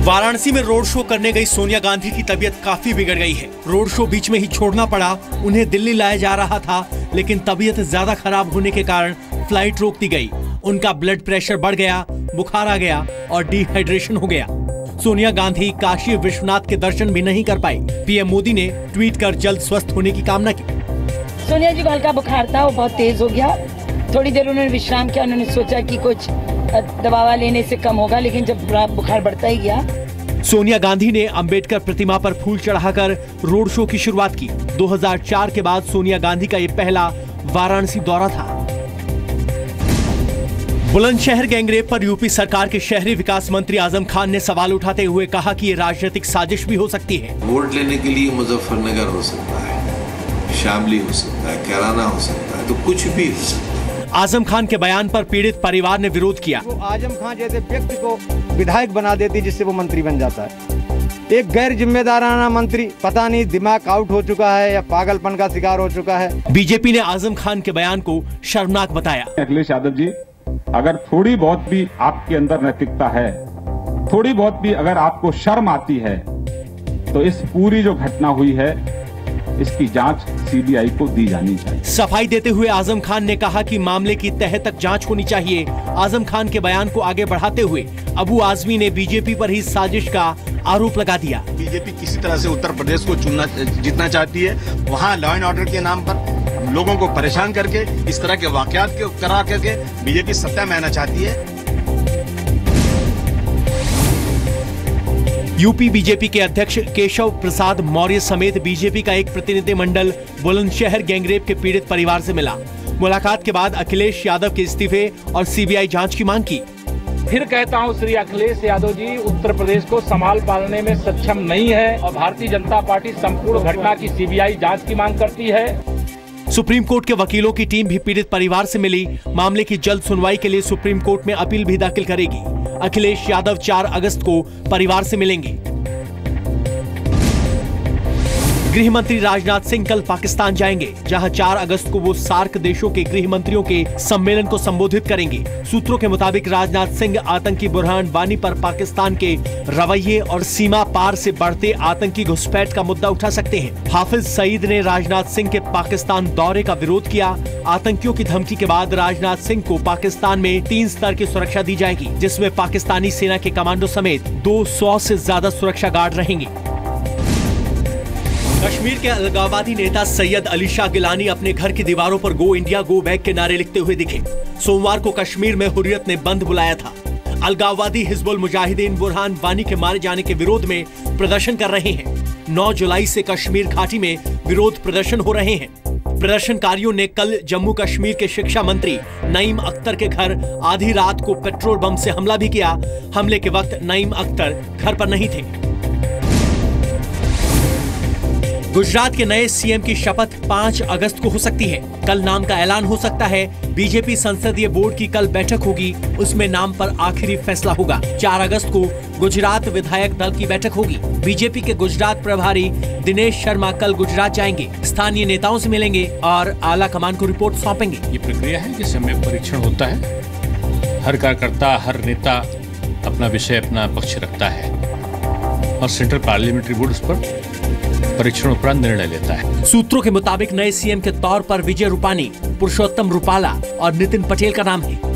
वाराणसी में road show करने गई सोनिया गांधी की तबीयत काफी बिगड़ गई है। रोड शो बीच में ही छोड़ना पड़ा। उन्हें दिल्ली लाया जा रहा था, लेकिन तबीयत ज्यादा खराब होने के कारण फ्लाइट रोक दी गई। उनका ब्लड प्रेशर बढ़ गया, बुखार आ गया और डिहाइड्रेशन हो गया। सोनिया गांधी काशी विश्वनाथ के दर्शन भी नहीं कर पाई। पीएम मोदी ने ट्वीट कर जल्द स्वस्थ होने की कामना की। सोनिया जी को हल्का बुखार था, वो बहुत तेज हो गया। थोड़ी देर उन्होंने विश्राम किया। उन्होंने सोचा कि कुछ दवा लेने से कम होगा, लेकिन जब बुखार बढ़ता ही गया। सोनिया गांधी ने अंबेडकर प्रतिमा पर फूल चढ़ाकर रोड शो की शुरुआत की। 2004 के बाद सोनिया गांधी का ये पहला वाराणसी दौरा था। बुलंदशहर गैंगरेप पर यूपी सरकार के शहरी विकास मंत्री आजम खान ने सवाल उठाते हुए कहा कि ये राजनीतिक साजिश भी हो सकती है। वोट लेने के लिए मुजफ्फरनगर हो सकता है, शामली हो सकता है, कैराना हो सकता है, तो कुछ भी हो सकता है। आजम खान के बयान पर पीड़ित परिवार ने विरोध किया। वो आजम खान जैसे व्यक्ति को विधायक बना देती, जिससे वो मंत्री बन जाता है। एक गैर जिम्मेदाराना मंत्री, पता नहीं दिमाग आउट हो चुका है या पागलपन का शिकार हो चुका है। बीजेपी ने आजम खान के बयान को शर्मनाक बताया। अखिलेश यादव जी, अगर थोड़ी बहुत भी आपके अंदर नैतिकता है, थोड़ी बहुत भी अगर आपको शर्म आती है, तो इस पूरी जो घटना हुई है इसकी जांच सीबीआई को दी जानी चाहिए। सफाई देते हुए आजम खान ने कहा कि मामले की तह तक जांच होनी चाहिए। आजम खान के बयान को आगे बढ़ाते हुए अबू आजमी ने बीजेपी पर ही साजिश का आरोप लगा दिया। बीजेपी किसी तरह से उत्तर प्रदेश को जीतना चाहती है। वहाँ लॉ एंड ऑर्डर के नाम पर लोगों को परेशान करके इस तरह के वाकयात को करा करके बीजेपी सत्ता में आना चाहती है। यूपी बीजेपी के अध्यक्ष केशव प्रसाद मौर्य समेत बीजेपी का एक प्रतिनिधिमंडल बुलंदशहर गैंगरेप के पीड़ित परिवार से मिला। मुलाकात के बाद अखिलेश यादव के इस्तीफे और सीबीआई जांच की मांग की। फिर कहता हूं, श्री अखिलेश यादव जी उत्तर प्रदेश को संभाल पालने में सक्षम नहीं है और भारतीय जनता पार्टी संपूर्ण घटना की सीबीआई जांच की मांग करती है। सुप्रीम कोर्ट के वकीलों की टीम भी पीड़ित परिवार से मिली। मामले की जल्द सुनवाई के लिए सुप्रीम कोर्ट में अपील भी दाखिल करेगी। अखिलेश यादव 4 अगस्त को परिवार से मिलेंगे। गृह मंत्री राजनाथ सिंह कल पाकिस्तान जाएंगे, जहां 4 अगस्त को वो सार्क देशों के गृह मंत्रियों के सम्मेलन को संबोधित करेंगे। सूत्रों के मुताबिक राजनाथ सिंह आतंकी बुरहान वानी पर पाकिस्तान के रवैये और सीमा पार से बढ़ते आतंकी घुसपैठ का मुद्दा उठा सकते हैं। हाफिज सईद ने राजनाथ सिंह के पाकिस्तान दौरे का विरोध किया। आतंकियों की धमकी के बाद राजनाथ सिंह को पाकिस्तान में 3 स्तर की सुरक्षा दी जाएगी, जिसमें पाकिस्तानी सेना के कमांडो समेत 200 से ज्यादा सुरक्षा गार्ड रहेंगे। कश्मीर के अलगाववादी नेता सैयद अली शाह गिलानी अपने घर की दीवारों पर गो इंडिया गो बैक के नारे लिखते हुए दिखे। सोमवार को कश्मीर में हुर्रियत ने बंद बुलाया था। अलगाववादी हिजबुल मुजाहिदीन बुरहान वानी के मारे जाने के विरोध में प्रदर्शन कर रहे हैं। 9 जुलाई से कश्मीर घाटी में विरोध प्रदर्शन हो रहे हैं। प्रदर्शनकारियों ने कल जम्मू कश्मीर के शिक्षा मंत्री नईम अख्तर के घर आधी रात को पेट्रोल बम से हमला भी किया। हमले के वक्त नईम अख्तर घर पर नहीं थे। गुजरात के नए सीएम की शपथ 5 अगस्त को हो सकती है। कल नाम का ऐलान हो सकता है। बीजेपी संसदीय बोर्ड की कल बैठक होगी, उसमें नाम पर आखिरी फैसला होगा। 4 अगस्त को गुजरात विधायक दल की बैठक होगी। बीजेपी के गुजरात प्रभारी दिनेश शर्मा कल गुजरात जाएंगे, स्थानीय नेताओं से मिलेंगे और आला कमान को रिपोर्ट सौंपेंगे। ये प्रक्रिया है जिसमें परीक्षण होता है। हर कार्यकर्ता, हर नेता अपना विषय, अपना पक्ष रखता है और सेंट्रल पार्लियामेंट्री बोर्ड उस पर परीक्षण उपरांत निर्णय लेता है। सूत्रों के मुताबिक नए सीएम के तौर पर विजय रूपानी, पुरुषोत्तम रूपाला और नितिन पटेल का नाम है।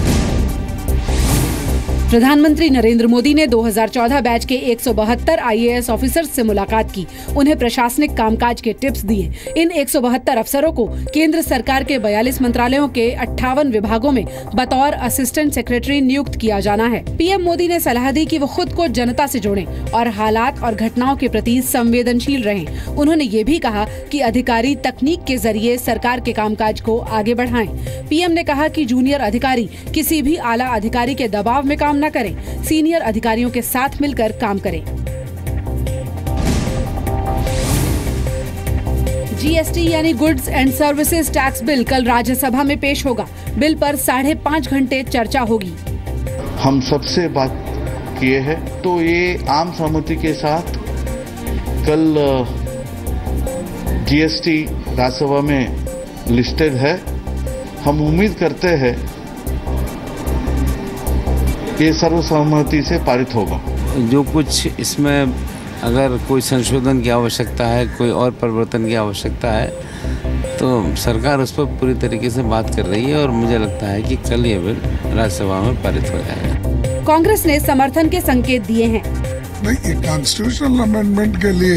प्रधानमंत्री नरेंद्र मोदी ने 2014 बैच के 172 आईएएस ऑफिसर्स से मुलाकात की। उन्हें प्रशासनिक कामकाज के टिप्स दिए। इन 172 अफसरों को केंद्र सरकार के 42 मंत्रालयों के 58 विभागों में बतौर असिस्टेंट सेक्रेटरी नियुक्त किया जाना है। पीएम मोदी ने सलाह दी कि वो खुद को जनता से जोड़ें और हालात और घटनाओं के प्रति संवेदनशील रहें। उन्होंने ये भी कहा कि अधिकारी तकनीक के जरिए सरकार के कामकाज को आगे बढ़ाएं। पीएम ने कहा कि जूनियर अधिकारी किसी भी आला अधिकारी के दबाव में काम न करें, सीनियर अधिकारियों के साथ मिलकर काम करें। जीएसटी यानी goods and services tax bill कल राज्यसभा में पेश होगा। बिल पर 5.5 घंटे चर्चा होगी। हम सबसे बात किए हैं, तो ये आम सहमति के साथ कल जीएसटी राज्यसभा में लिस्टेड है। हम उम्मीद करते हैं ये सर्वसम्मति से पारित होगा। जो कुछ इसमें अगर कोई संशोधन की आवश्यकता है, कोई और परिवर्तन की आवश्यकता है, तो सरकार उस पर पूरी तरीके से बात कर रही है और मुझे लगता है कि कल ये बिल राज्यसभा में पारित हो जाएगा। कांग्रेस ने समर्थन के संकेत दिए हैं। नहीं, कॉन्स्टिट्यूशनल अमेंडमेंट के लिए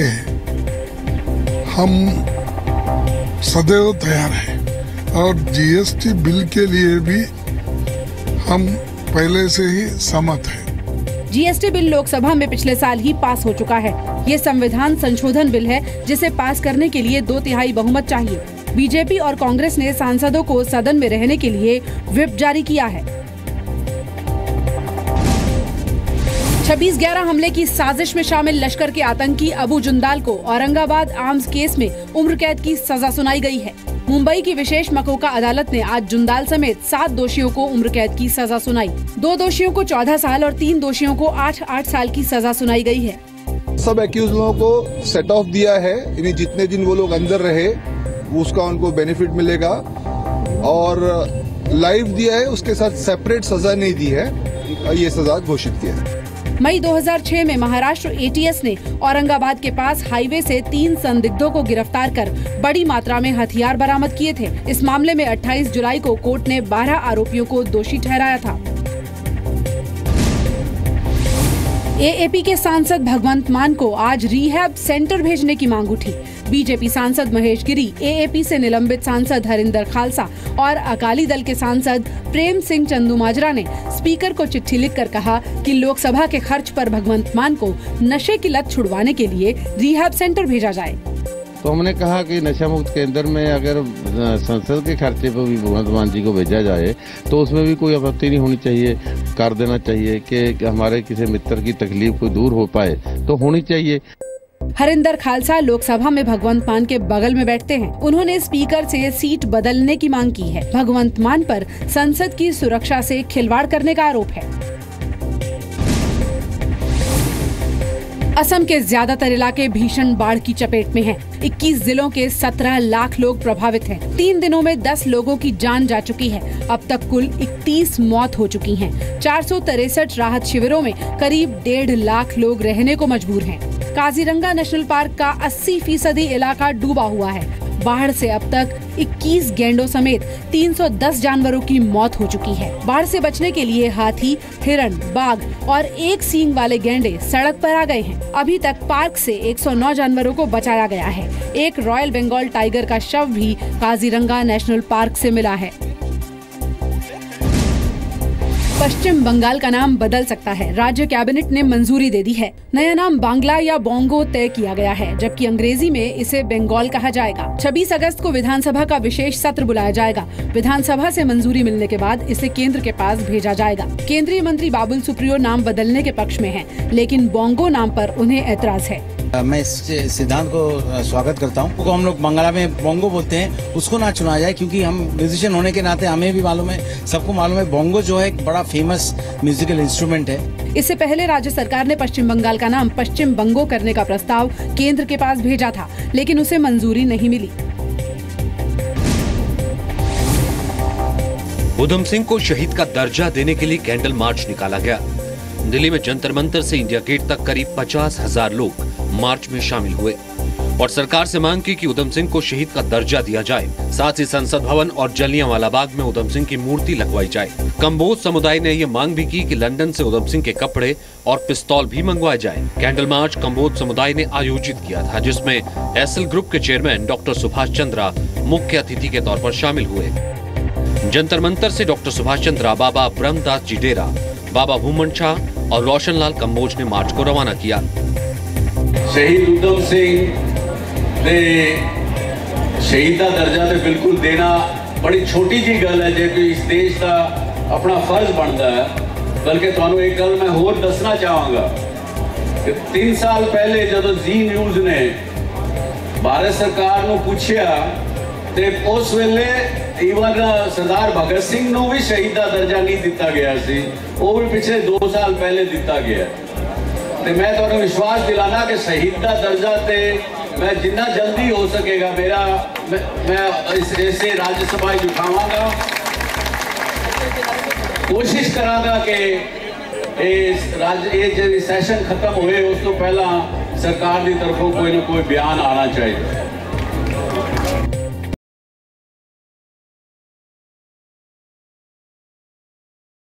हम सदैव तैयार हैं और जीएसटी बिल के लिए भी हम पहले से ही सहमत हैं। जीएसटी बिल लोकसभा में पिछले साल ही पास हो चुका है। ये संविधान संशोधन बिल है जिसे पास करने के लिए 2/3 बहुमत चाहिए। बीजेपी और कांग्रेस ने सांसदों को सदन में रहने के लिए व्हिप जारी किया है। 26/11 हमले की साजिश में शामिल लश्कर के आतंकी अबू जुंदाल को औरंगाबाद आर्म्स केस में उम्र कैद की सजा सुनाई गई है। मुंबई की विशेष मकोका अदालत ने आज जुंदाल समेत 7 दोषियों को उम्र कैद की सजा सुनाई। 2 दोषियों को 14 साल और 3 दोषियों को 8-8 साल की सजा सुनाई गई है। सब एक्यूज लोगों को सेट ऑफ दिया है, यानी जितने दिन वो लोग अंदर रहे उसका उनको बेनिफिट मिलेगा, और लाइफ दिया है, उसके साथ सेपरेट सजा नहीं दी है, ये सजा घोषित किया है। मई 2006 में महाराष्ट्र एटीएस ने औरंगाबाद के पास हाईवे से 3 संदिग्धों को गिरफ्तार कर बड़ी मात्रा में हथियार बरामद किए थे। इस मामले में 28 जुलाई को कोर्ट ने 12 आरोपियों को दोषी ठहराया था। एएपी के सांसद भगवंत मान को आज रिहैब सेंटर भेजने की मांग उठी। बीजेपी सांसद महेश गिरी, एएपी से निलंबित सांसद हरिंदर खालसा और अकाली दल के सांसद प्रेम सिंह चंदूमाजरा ने स्पीकर को चिट्ठी लिखकर कहा कि लोकसभा के खर्च पर भगवंत मान को नशे की लत छुड़वाने के लिए रिहैब सेंटर भेजा जाए। तो हमने कहा कि नशा मुक्त केंद्र में अगर संसद के खर्चे पर भी भगवंत मान जी को भेजा जाए तो उसमें भी कोई आपत्ति नहीं होनी चाहिए, कर देना चाहिए कि हमारे किसी मित्र की तकलीफ को दूर हो पाए तो होनी चाहिए। हरिंदर खालसा लोकसभा में भगवंत मान के बगल में बैठते हैं। उन्होंने स्पीकर से सीट बदलने की मांग की है। भगवंत मान पर संसद की सुरक्षा से खिलवाड़ करने का आरोप है। असम के ज्यादातर इलाके भीषण बाढ़ की चपेट में हैं। 21 जिलों के 17 लाख लोग प्रभावित हैं। 3 दिनों में 10 लोगों की जान जा चुकी है। अब तक कुल 31 मौत हो चुकी हैं। 463 राहत शिविरों में करीब 1.5 लाख लोग रहने को मजबूर हैं। काजीरंगा नेशनल पार्क का 80% इलाका डूबा हुआ है। बाढ़ से अब तक 21 गैंडों समेत 310 जानवरों की मौत हो चुकी है। बाढ़ से बचने के लिए हाथी, हिरण, बाघ और 1 सींग वाले गैंडे सड़क पर आ गए हैं। अभी तक पार्क से 109 जानवरों को बचाया गया है। एक रॉयल बंगाल टाइगर का शव भी काजीरंगा नेशनल पार्क से मिला है। पश्चिम बंगाल का नाम बदल सकता है। राज्य कैबिनेट ने मंजूरी दे दी है। नया नाम बांग्ला या बोंगो तय किया गया है, जबकि अंग्रेजी में इसे बंगाल कहा जाएगा। 26 अगस्त को विधानसभा का विशेष सत्र बुलाया जाएगा। विधानसभा से मंजूरी मिलने के बाद इसे केंद्र के पास भेजा जाएगा। केंद्रीय मंत्री बाबुल सुप्रियो नाम बदलने के पक्ष में हैं, लेकिन बोंगो नाम पर उन्हें ऐतराज है। मैं इस सिद्धांत को स्वागत करता हूँ। को हम लोग बांग्ला में बोंगो बोलते हैं, उसको ना चुना जाए, क्योंकि हम म्यूजिशियन होने के नाते हमें भी मालूम है, सबको मालूम है, बोंगो जो है एक बड़ा फेमस म्यूजिकल इंस्ट्रूमेंट है। इससे पहले राज्य सरकार ने पश्चिम बंगाल का नाम पश्चिम बंगो करने का प्रस्ताव केंद्र के पास भेजा था, लेकिन उसे मंजूरी नहीं मिली। उधम सिंह को शहीद का दर्जा देने के लिए कैंडल मार्च निकाला गया। दिल्ली में जंतर मंतर से इंडिया गेट तक करीब 50,000 लोग मार्च में शामिल हुए और सरकार से मांग की कि उधम सिंह को शहीद का दर्जा दिया जाए। साथ ही संसद भवन और जलियांवाला बाग में उधम सिंह की मूर्ति लगवाई जाए। कंबोज समुदाय ने ये मांग भी की कि लंदन से उधम सिंह के कपड़े और पिस्तौल भी मंगवाए जाए। कैंडल मार्च कंबोज समुदाय ने आयोजित किया था, जिसमें एसएल ग्रुप के चेयरमैन डॉक्टर सुभाष चंद्रा मुख्य अतिथि के तौर पर शामिल हुए। जंतर मंतर से डॉक्टर सुभाष चंद्रा, बाबा ब्रह्मदास जी डेरा, बाबा भूमन शाह और रोशनलाल कंबोज ने मार्च को रवाना किया। शहीद उधम सिंह ने शहीद का दर्जा तो बिल्कुल देना बड़ी छोटी जी गल है, जो कि इस देश का अपना फर्ज बनता है। बल्कि तुहानू एक गल मैं होर दसना चाहांगा कि 3 साल पहले जब जी न्यूज़ ने भारत सरकार को पूछा तो उस वेले ईवन सरदार भगत सिंह नू भी शहीद का दर्जा नहीं दिता गया सी, वो भी पिछले 2 साल पहले दिता गया। तो मैं तुहानू विश्वास दिलाना कि शहीद का दर्जा ते मैं जिन्ना जल्दी हो सकेगा मैं इसे राज्यसभा उठावांगा, कोशिश करांगा कि ये जब सैशन खत्म हुए उस तो पहला सरकार की तरफों कोई ना कोई बयान आना चाहिए।